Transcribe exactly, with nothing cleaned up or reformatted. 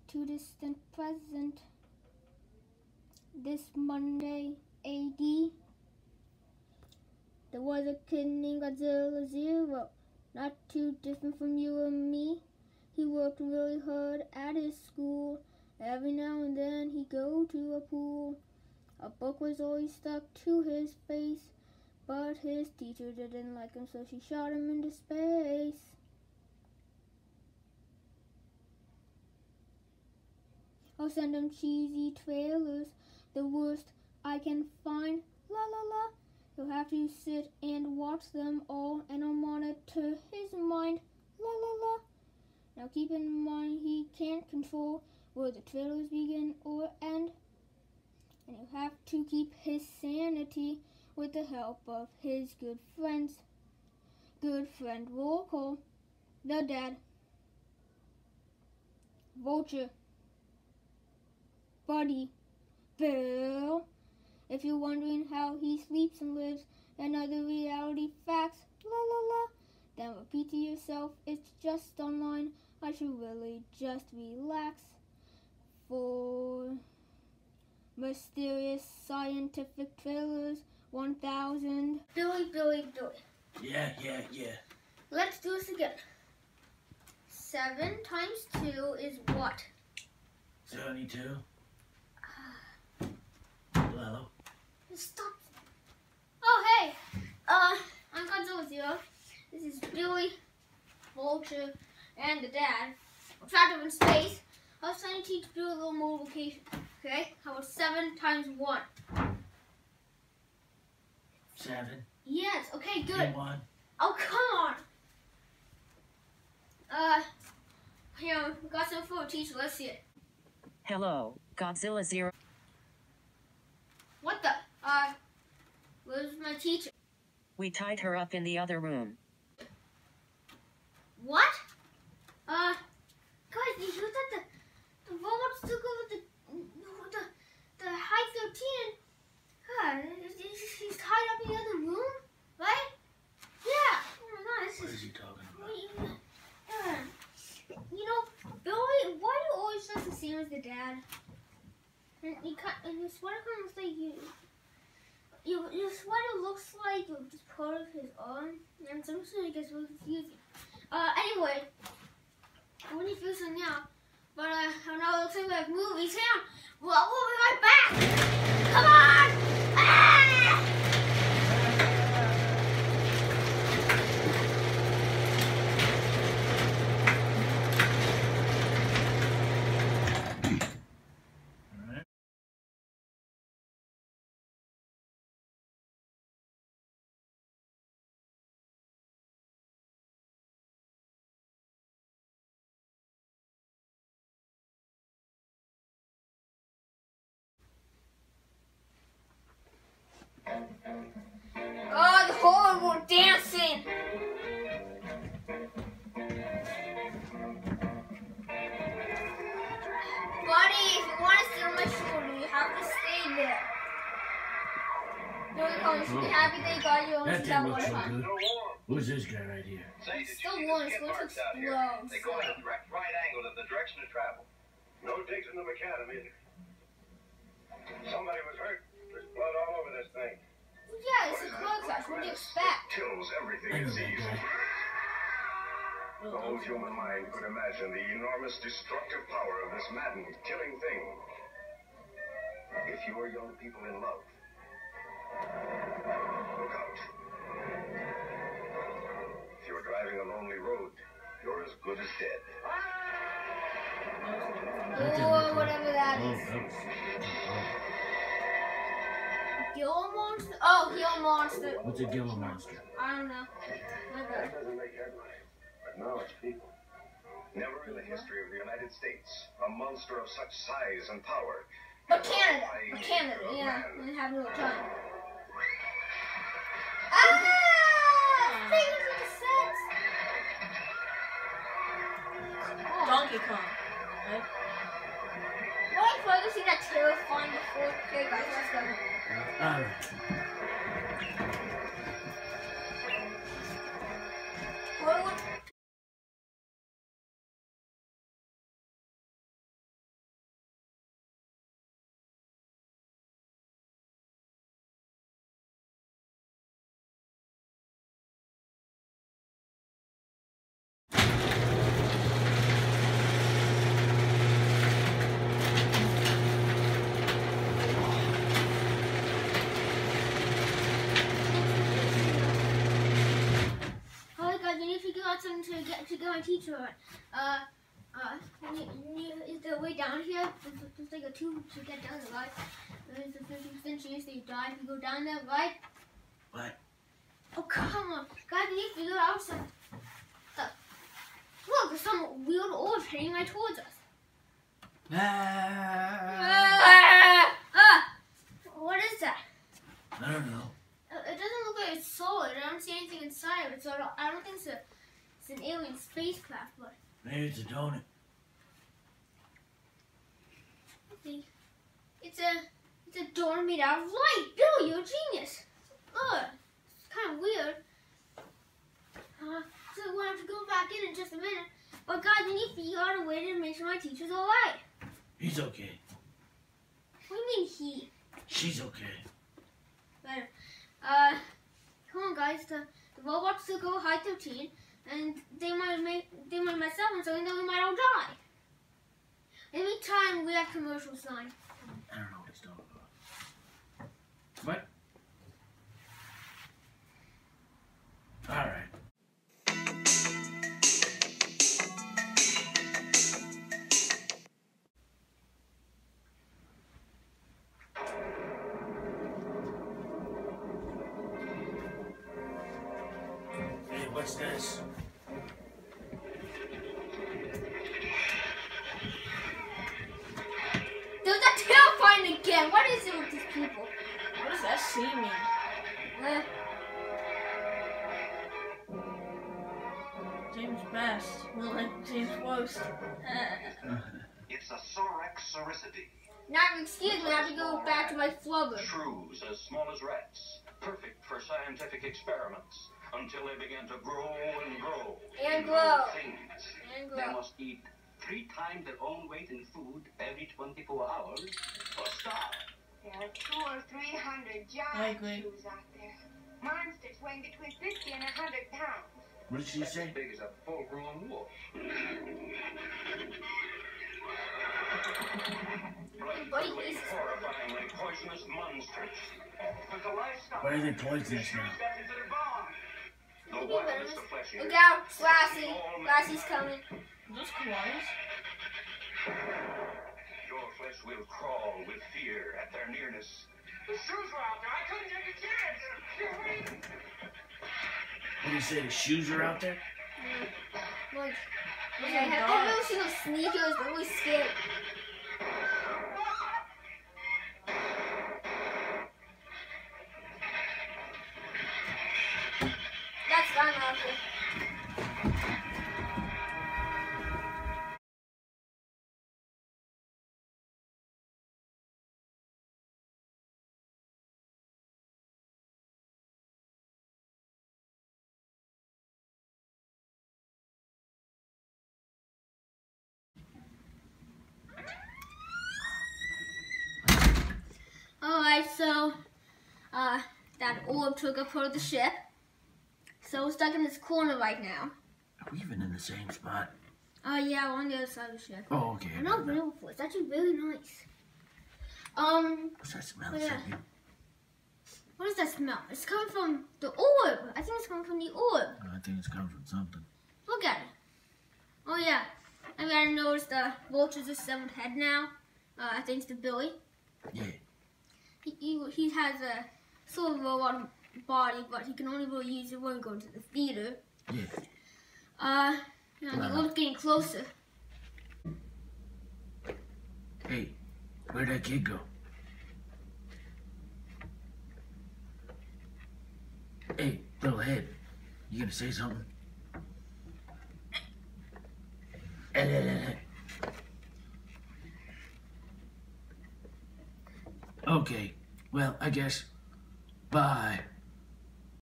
to distant present. This Monday A D, there was a kid named Godzilla Zero, not too different from you and me. He worked really hard at his school. Every now and then he'd go to a pool. A book was always stuck to his face, but his teacher didn't like him, so she shot him into space. I'll send him cheesy trailers, the worst I can find, la la la. He'll have to sit and watch them all, and I'll monitor his mind, la la la. Now keep in mind he can't control where the trailers begin or end, and he'll have to keep his sanity with the help of his good friends. Good friend roll call, the dad, Vulture, Buddy, Bill. If you're wondering how he sleeps and lives and other reality facts, la la la, then repeat to yourself, it's just online. I should really just relax. For mysterious scientific trailers, one thousand. Billy, Billy, Billy. Yeah, yeah, yeah. Let's do this again. Seven times two is what? Seventy-two. Hello. Stop. Oh, hey. Uh, I'm Godzilla Zero. This is Billy, Vulture, and the dad. We're trapped up in space. I was trying to teach Billy a little multiplication. Okay? How about seven times one? Seven. Yes. Okay, good. And one. Oh, come on. Uh, here, we got some for a teacher. Let's see it. Hello, Godzilla Zero. What the? Uh, where's my teacher? We tied her up in the other room. What? Uh, guys, you heard that the, the robots took over the, the, the High thirteen. Uh, he's, he's tied up in the other room, right? Yeah. Oh my god, this What is... is he talking about? Uh, you know, Billy, why do you always dress the same as the dad? And, you cut, and your sweater kind of looks like you... Your, your sweater looks like you're just part of his arm. And sometimes it gets really confusing. Uh, anyway, I'm gonna feel some now. But, uh, I know it looks like we have movies here. Well, we'll be right back! Come on! Ah! Oh, the horrible dancing! Buddy, if you want to sit on my shoulder, you have to stay there. Billy Collins should be happy they got you on That that didn't one look so time. good. Who's this guy right here? Say, It's did still you see warm, the it's skid going to marks out here? explode. They go at a direct right angle to the direction of travel. No digs in the macadam either. Somebody was hurt. There's blood all over this thing. Yeah, it's a car crash. What do you expect? Kills everything I it know that sees. guy. The whole human mind could imagine the enormous destructive power of this maddened, killing thing. If you are young people in love, look out. If you're driving a lonely road, you're as good as dead. That didn't Or look whatever good. that Oh, is. that was... Gila monster? Oh, Gila monster. What's a Gila monster? I don't know. My That bad. doesn't make headlines, but now it's people. Never in the history of the United States, a monster of such size and power. But Canada. But Canada, yeah. We have no time. Ah! Fingers in the sense. Donkey Kong, right? What if I ever see that terrifying before? Okay, guys, let's go. Alright. going to get to get my teacher on. Uh, uh, you, you, is the way down here? There's, there's like a tube to get down the right. There's a fifty percent chance that you die if you go down there, right? What? Oh, come on. Guys, we need to figure out some. Uh, look, there's some weird orb heading right towards us. Ah, Ah! Ah! What is that? I don't know. Uh, It doesn't look like it's solid. I don't see anything inside of it, so I don't, I don't think it's, a, it's an alien spacecraft, but Maybe it's a donut. I think it's a it's a door made out of light. Bill, you're a genius. Ugh, it's kind of weird. Uh, so we'll have to go back in in just a minute. But guys, we need to figure out a way to make sure my teacher's alright. He's okay. What do you mean he? She's okay. Better. Uh, come on, guys. The, the robots will go high thirteen, and they might make they might mess up, and so then we might all die. In the meantime, we have commercial sign. I don't know what he's talking about. What? All right. Hey, what's this? Dude, that's terrifying again. What is it with these people? What does that C mean? Uh, James Best. Well, like James Worst. It's a Sorex Soricity. now, excuse me, I have to go back to my flubber. Shrews as small as rats. Perfect for scientific experiments. Until they begin to grow and grow. And grow. Things. And They grow. must eat three times their own weight in food every twenty-four hours or starve. There are two or three hundred I giant agree. shoes out there. Monsters weighing between fifty and a hundred pounds. What did she say? As big as a full-grown wolf. Buddy, Bloodthirsty, he's- horrifyingly poisonous monsters. But the livestock Why are they poisonous now? The Maybe wildest better. of flesh Look eaters. out, Lassie. Lassie's coming. Those koalas? Your flesh will crawl with fear at their nearness. The shoes were out there. I couldn't take a chance. What do you say? The shoes are out there? Like, like I have I've never seen those sneakers. They're really scary. That's fine, Lassie. Alright, so, uh, that orb took up part of the ship. So we're stuck in this corner right now. Are we even in the same spot? Oh, yeah, we're on the other side of the ship. Oh, okay. I know real before. It's actually really nice. Um, What's that smell? Yeah. Is that you? what does that smell? It's coming from the orb. I think it's coming from the orb. Oh, I think it's coming from something. Look at it. Oh, yeah. I mean, I noticed the vulture's a seventh head now. Uh, I think it's the Billy. Yeah. He, he, he has a sort of robot body, but he can only really use it when we go to the theater. Yeah. Uh, you know, the Wow. orb's getting closer. Hey, where'd that kid go? Hey, little head. You gonna say something? Eh, eh, eh, eh. Okay, well, I guess. Bye.